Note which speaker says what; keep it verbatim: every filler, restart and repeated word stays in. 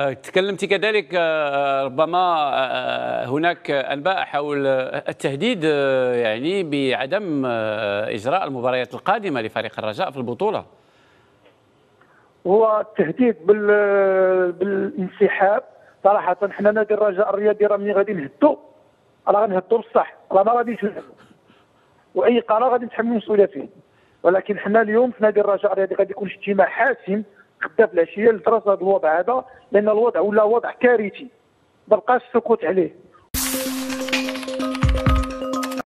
Speaker 1: تكلمت كذلك آه، ربما آه، هناك أنباء حول التهديد آه، يعني بعدم آه، إجراء المباريات القادمة لفريق الرجاء في البطولة.
Speaker 2: هو التهديد بال بالانسحاب. صراحه حنا نادي الرجاء الرياضي راه ملي غادي نهدو راه غنهدو بصح، راه ما غاديش نلعبوا، واي قرار غادي نتحمل المسؤوليه فيه. ولكن حنا اليوم في نادي الرجاء الرياضي غادي يكون اجتماع حاسم غدا في العشيه لدراسه هذا الوضع هذا، لان الوضع ولا وضع كارثي ما بقاش السكوت عليه.